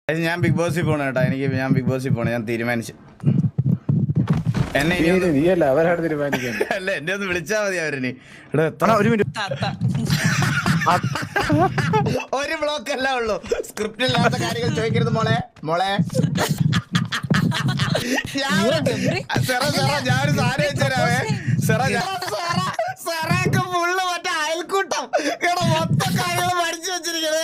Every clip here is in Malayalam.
ഞാൻ ബിഗ് ബോസിൽ പോണ കേട്ടാ. ഞാൻ ബിഗ് ബോസിൽ പോണ ഞാൻ തീരുമാനിച്ചു. എന്നെ അല്ല എന്നെ ഒന്ന് വിളിച്ചാ മതി അവരിനി. ഒരു ബ്ലോക്ക് അല്ല ഉള്ളൂ. സ്ക്രിപ്റ്റ് ഇല്ലാത്ത കാര്യങ്ങൾ ചോദിക്കരുത് മോളെ. ഞാനൊരു സാധനം വെച്ചരാവേ. സെറൊക്കെ ഫുള്ള് മറ്റേ അയൽക്കൂട്ടം മൊത്തം കാര്യങ്ങൾ പഠിച്ചു വെച്ചിരിക്കണേ.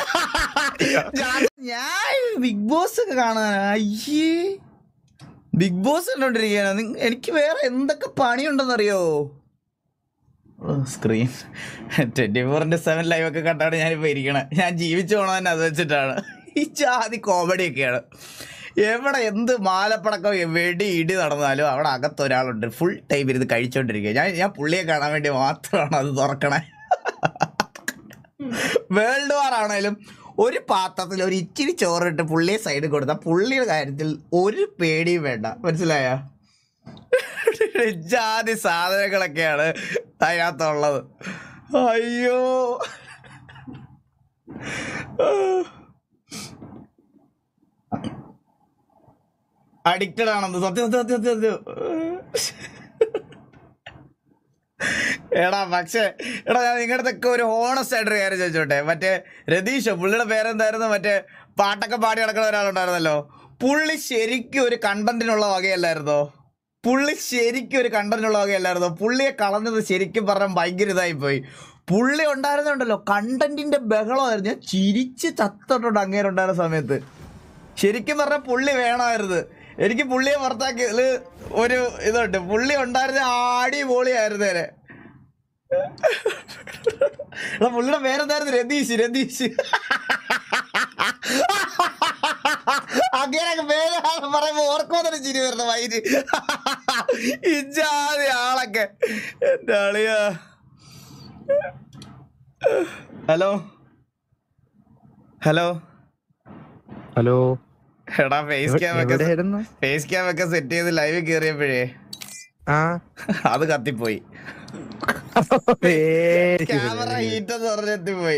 ഞാൻ ബിഗ് ബോസ് ഒക്കെ കാണാൻ അയ്യേ ബിഗ് ബോസ് കണ്ടോണ്ടിരിക്കുകയാണ്. എനിക്ക് വേറെ എന്തൊക്കെ പണിയുണ്ടെന്നറിയോ? സ്ക്രീൻ 24/7 ലൈവ് ഒക്കെ കണ്ടാണ് ഞാനിപ്പോൾ ഇരിക്കണേ. ഞാൻ ജീവിച്ചു പോകണം തന്നെ അത് വെച്ചിട്ടാണ്. ഈ ജാതി കോമഡിയൊക്കെയാണ്. എവിടെ എന്ത് മാലപ്പടക്കം വെടി ഇടി നടന്നാലും അവിടെ അകത്തൊരാളുണ്ട് ഫുൾ ടൈം ഇരുന്ന് കഴിച്ചോണ്ടിരിക്കുക. ഞാൻ പുള്ളിയെ കാണാൻ വേണ്ടി മാത്രമാണ് അത് തുറക്കണേ. വേൾഡ് വാർ ആണേലും ഒരു പാത്രത്തിൽ ഒരു ഇച്ചിരി ചോറിട്ട് പുള്ളിയെ സൈഡ് കൊടുത്താൽ പുള്ളിയുടെ കാര്യത്തിൽ ഒരു പേടിയും വേണ്ട. മനസ്സിലായ? ജാതി സാധനങ്ങളൊക്കെയാണ് അതിനകത്തുള്ളത്. അയ്യോ അഡിക്റ്റഡ് ആണെന്ന് സത്യം. എടാ പക്ഷേ ഞാൻ നിങ്ങളുടെയൊക്കെ ഒരു ഹോണസ്റ്റ് ആയിട്ടൊരു കാര്യം ചോദിച്ചോട്ടെ. മറ്റേ രതീഷോ പുള്ളിയുടെ പേരെന്തായിരുന്നു? മറ്റേ പാട്ടൊക്കെ പാടി നടക്കുന്ന ഒരാളുണ്ടായിരുന്നല്ലോ. പുള്ളി ശരിക്കും ഒരു കണ്ടന്റിനുള്ള വകയല്ലായിരുന്നോ? പുള്ളിയെ കളഞ്ഞത് ശരിക്കും പറഞ്ഞാൽ ഭയങ്കര ഇതായി പോയി. പുള്ളി ഉണ്ടായിരുന്നുണ്ടല്ലോ കണ്ടന്റിന്റെ ബഹളമായിരുന്നു. ഞാൻ ചിരിച്ച് ചത്തോട്ടുണ്ട് അങ്ങേരുണ്ടായിരുന്ന സമയത്ത്. ശരിക്കും പറഞ്ഞാൽ പുള്ളി വേണമായിരുന്നു. എനിക്ക് പുള്ളിയെ പുറത്താക്കിയതിൽ ഒരു ഇതുണ്ട്. പുള്ളി ഉണ്ടായിരുന്ന അടിപൊളിയായിരുന്നേനെ. പുള്ളിയുടെ പേരെന്തായിരുന്നു? രതീഷ്. അങ്ങനെയൊക്കെ പേര് പറയുമ്പോ ഓർക്കുമ്പോ തന്നെ ചിരി വരുന്ന വൈര്. ഇജാതി ആളൊക്കെ എന്റെ ആളിയാ. ഹലോ എടാ ഫേസ് ക്യാം ഒക്കെ സെറ്റ് ചെയ്ത് ലൈവ് കേറിയപ്പോഴേ അത് കത്തിപ്പോയി. ക്യാമറ ഹീറ്റ് എന്ന് പറഞ്ഞെത്തിപ്പോയി.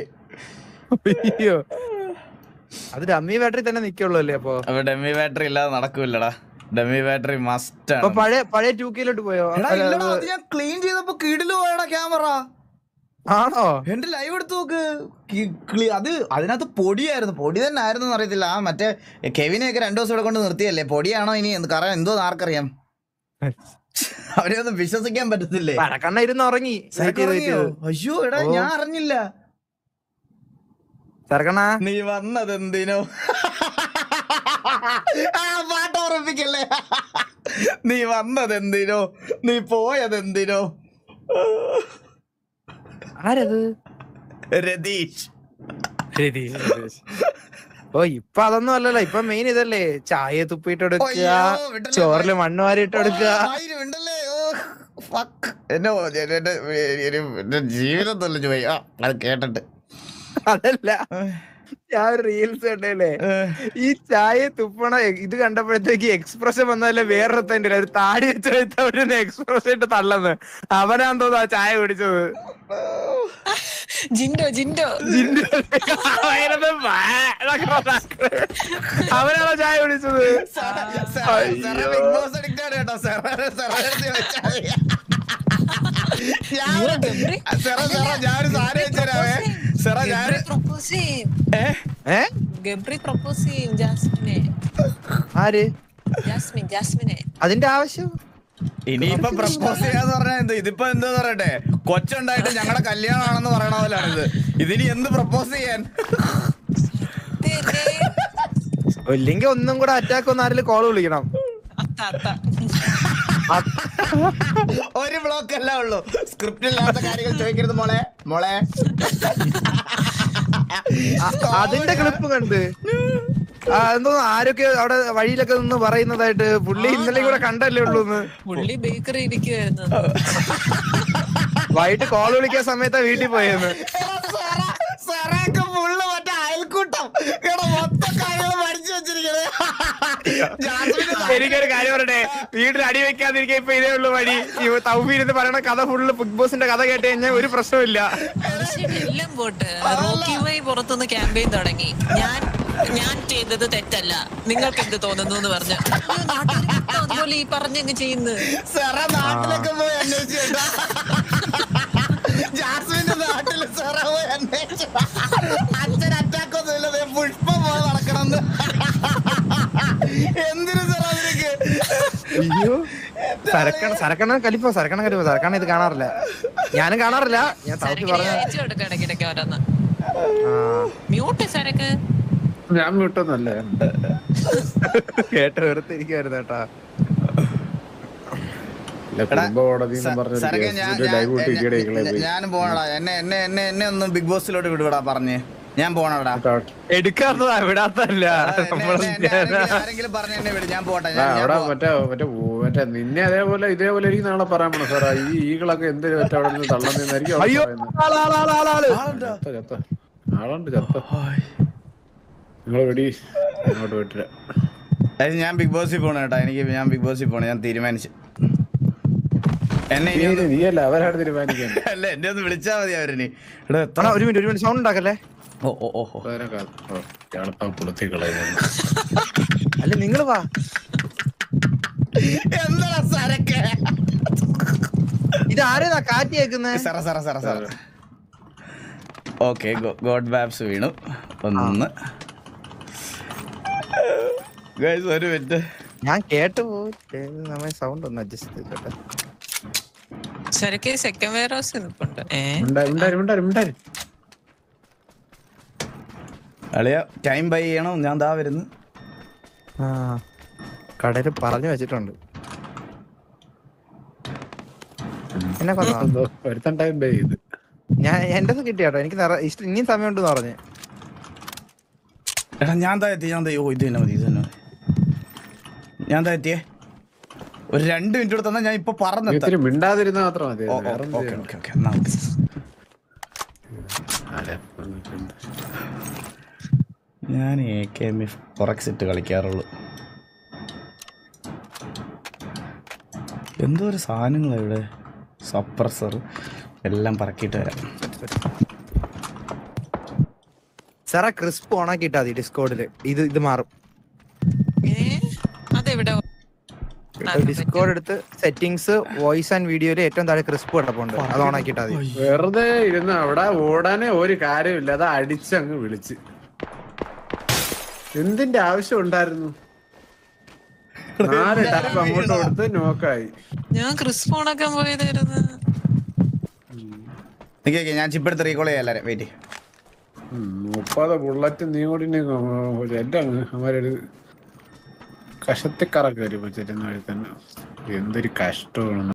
അത് ഡമ്മി ബാറ്ററി തന്നെ നിക്കുള്ളൂ അല്ലേ? അപ്പൊ ഡമ്മി ബാറ്ററി ഇല്ലാതെ നടക്കൂലടാ. ഡമ്മി ബാറ്ററി മസ്റ്റ് ആണ്. പഴയ 2K പോയോ? ഞാൻ ക്ലീൻ ചെയ്തപ്പോ കിടിലു പോയടാ ക്യാമറ. ആണോ? എന്റെ ലൈവ് എടുത്ത് നോക്ക്. അത് അതിനകത്ത് പൊടിയായിരുന്നു. പൊടി തന്നെ ആയിരുന്നു അറിയത്തില്ല. മറ്റേ കെവിനെയൊക്കെ 2 ദിവസം ഇവിടെ കൊണ്ട് നിർത്തിയല്ലേ. പൊടിയാണോ ഇനി കാരണം എന്തോ ആർക്കറിയാം. അവരെ ഒന്നും വിശ്വസിക്കാൻ പറ്റത്തില്ലേ. ഉറങ്ങി. അയ്യോ എടാ ഞാൻ അറിഞ്ഞില്ല. നീ വന്നതെന്തിനോ? പാട്ട് ഓർമ്മിപ്പിക്കല്ലേ. നീ വന്നതെന്തിനോ, നീ പോയതെന്തിനോ? ആരത്? രതീഷ്. ഓ ഇപ്പൊ അതൊന്നും അല്ലല്ലോ. ഇപ്പൊ മെയിൻ ഇതല്ലേ, ചായ തുപ്പിട്ട് എടുക്കുക, ചോറില് മണ്ണ് വാരിട്ട് എടുക്കുക. എന്റെ ജീവിതം തൊല്ലു പോയി അത് കേട്ടിട്ട്. അതല്ല, ഞാൻ ഒരു റീൽസ് കണ്ടല്ലേ, ഈ ചായ തുപ്പണ ഇത് കണ്ടപ്പോഴത്തേക്ക് എക്സ്പ്രഷൻ വന്നതല്ലേ വേറൊരുത്തന്റെ ഒരു താടി വെച്ചെടുത്ത എക്സ്പ്രഷൻ ഇട്ട് തള്ളന്ന്. അവനാന്ന് തോന്നുന്നു ആ ചായ കുടിച്ചത്. അവനാണോ ചായ കുടിച്ചത്? ഞാനൊരു സാധനം വെച്ചരാവേ. അതിന്റെ ആവശ്യം ഇനിയിപ്പൊ പ്രപ്പോസ് ചെയ്യാന്ന് പറഞ്ഞാൽ എന്ത്? ഇതിപ്പോ എന്താ പറയട്ടെ, കൊച്ചുണ്ടായിട്ട് ഞങ്ങളുടെ കല്യാണമാണെന്ന് പറയണ പോലാണിത്. ഇതിനി എന്ത് പ്രപ്പോസ് ചെയ്യാൻ? ഇല്ലെങ്കിൽ ഒന്നും കൂടെ അറ്റാക്ക് വന്ന് ആരെങ്കിലും കോള് വിളിക്കണം. ഒരു ബ്ലോക്ക് അല്ല ഉള്ളൂ. സ്ക്രിപ്റ്റ് ഇല്ലാത്ത കാര്യങ്ങൾ ചോദിക്കരുത് മോളെ. അതിന്റെ ക്ലിപ്പ് കണ്ട് എന്തോ ആരൊക്കെ അവിടെ വഴിയിലൊക്കെ നിന്ന് പറയുന്നതായിട്ട്. പുള്ളി ഇന്നലെ കൂടെ കണ്ടല്ലേ ഉള്ളൂ. പുള്ളി ബേക്കറി ഇരിക്കുവായിരുന്നു. വൈകിട്ട് കോൾ വിളിക്കാൻ സമയത്താ വീട്ടിൽ പോയെന്ന്. ഫുള്ള് മറ്റേ അയൽക്കൂട്ടം മൊത്തം കാര്യങ്ങൾ പഠിച്ചു വെച്ചിരിക്കണേ. എനിക്കൊരു കാര്യം പറയട്ടെ, വീട്ടിൽ അടി വെക്കാതിരിക്കാൻ ഇപ്പൊ ഇതേ ഉള്ളു വഴി. ഈ തൗഫീൽ പറയണ കഥ ഫുള്ള് ബിഗ് ബോസിന്റെ കഥ കേട്ട് കഴിഞ്ഞാൽ ഒരു പ്രശ്നമില്ല. എല്ലാം പോട്ട് റോക്കി വൈ പുറത്തുനിന്ന് ക്യാമ്പയിൻ തുടങ്ങി. ഞാൻ ഞാൻ ചെയ്തത് തെറ്റല്ല, നിങ്ങൾക്ക് എന്ത് തോന്നുന്നു എന്ന് പറഞ്ഞു. നാട്ടുകാർക്ക് അതുപോലെ ഈ പറഞ്ഞങ്ങ് ചെയ്യുന്നു. സാറ നാട്ടിലൊക്കെ പോയി അന്വേഷിച്ചു. ജാസ്മിന്റെ നാട്ടില് സാറ പോയി അന്വേഷിച്ചു. അച്ഛൻ അറ്റാക്ക് ഒന്നും ഇല്ലത് പുഷ്പം പോലെ നടക്കണമെന്ന്. എന്തിനു സാറ അതിനൊക്കെ? അയ്യോ സരക്കണ കലിപ്പോ സരക്കണ ഇത് കാണാറില്ല, ഞാനും കാണാറില്ല. ഞാൻ സൗത്തി പറഞ്ഞു അയച്ചു കൊടുക്കാം ഇടയ്ക്കിടയ്ക്ക് ഓരോന്ന്. മ്യൂട്ട് സരക്ക്. ഞാൻ വിട്ടൊന്നല്ല കേട്ട് വെറുത്തിരിക്കുവായിരുന്നു കേട്ടാ. കുടുംബ കോടതി സരക്കെ ഞാനും പോണടാ. എന്നെ ഒന്ന് ബിഗ് ബോസിലോട്ട് വിടുവിടാ പറഞ്ഞ്. ഞാൻ പോണടാ. എടുക്കാത്തതാ, വിടാത്തല്ല. ആരെങ്കിലും പറഞ്ഞ എന്നെ വിടും. ഞാൻ പോട്ടെ. അവിടെ മറ്റേ നിന്നെ അതേപോലെ ഇതേപോലെ എനിക്ക് നാളെ പറയാൻ പോണ സാറാ. ഈ ഈകളൊക്കെ എന്ത് മറ്റേ അവിടെ നിന്ന് തള്ളുന്നതായിരിക്കും. അയ്യോ ആളുണ്ട് ചത്ത. നിങ്ങള് വെടി അങ്ങോട്ട് വിട്ടില്ല. ഞാൻ ബിഗ് ബോസിൽ പോണ കേട്ടാ. ഞാൻ ബിഗ് ബോസിൽ പോണ. ഞാൻ തീരുമാനിച്ചു. നീയല്ല അവരാണ് തീരുമാനിക്കുന്നത്. അല്ല എന്നെ ഒന്ന് വിളിച്ചാ മതി അവരിനി. ഒരു മിനിറ്റ് സൗണ്ട് ഉണ്ടാക്കല്ലേ. കുളത്തി കളയുന്നു. അല്ല നിങ്ങള് വാ. എന്താ സരക്ക് ഇത് ആരേതാ കാറ്റ് കേൾക്കുന്നത്? Sara okay. ഗോഡ് ബാബ്സ് വീണു. ഒന്ന് ഒരു മിനിറ്റ്. ഞാൻ കേട്ടു പോയിട്ട് നമ്മൾ സൗണ്ട് ഒന്ന് അഡ്ജസ്റ്റ് ചെയ്തോട്ടെ. സരക്ക് സെക്കൻഡ് വെയർ ഹൗസ് നിൽപ്പുണ്ട്. അളിയ ടൈം ബൈ ചെയ്യണോ? ഞാൻ ദാ വരുന്നു. കടയിൽ പറഞ്ഞു വെച്ചിട്ടുണ്ട്. എന്നെ കൊന്നോ? ഒരുത്തൻ ടൈം ബൈ ചെയ്ത്. ഞാൻ എന്റെ കിട്ടിയാട്ടോ. എനിക്ക് ഇനിയും സമയം ഉണ്ടെന്ന് പറഞ്ഞ്. എടാ ഞാൻ താ എത്തി. ഓ ഇത് തന്നെ മതി. ഞാൻ താ എത്തിയേ. ഒരു 2 മിനിറ്റ് തന്നാ ഞാൻ ഇപ്പൊ പറഞ്ഞു. മിണ്ടാതിരുന്ന മാത്രം മതി. ഞാൻ AKM ഫോറക്സ് ഇട്ട് കളിക്കാറുള്ളൂ. എന്തോ ഒരു സാധനങ്ങളാ ഇവിടെ. സപ്രസർ എല്ലാം പറക്കിയിട്ട് വരാം. സാറാ ക്രിസ്പ് ഓണാക്കിട്ടാ മതി ഡിസ്കോഡില്. ഇത് മാറും. അതെവിടെ? ഡിസ്കോഡ് എടുത്ത് സെറ്റിംഗ്സ് വോയിസ് ആൻഡ് വീഡിയോയില് ഏറ്റവും താഴെ ക്രിസ്പ് കിടപ്പുണ്ട്. അത് ഓണാക്കിട്ടാ മതി. വെറുതെ ഇരുന്ന് അവിടെ ഓടാനേ ഒരു കാര്യമില്ല. അത് അടിച്ചങ്ങ് വിളിച്ച് എന്തിന്റെ ആവശ്യം ഉണ്ടായിരുന്നു? 4 ടൈപ്പ് അങ്ങോട്ട് കൊടുത്ത് നോക്കായി. ഞാൻ ക്രിസ്പ് ഓണാക്കാൻ പോയതായിരുന്നു. ഞാൻ ചിപ്പെടുത്ത് റീകോൾ ചെയ്യാം എല്ലാവരും. വെയിറ്റ്. 30 ബുള്ളറ്റ് നീ കൂടി എല്ലാം അവരൊരു കഷത്തിക്കറ കയറി വെച്ചിരുന്ന വഴി തന്നെ. എന്തൊരു കഷ്ടമാണ്.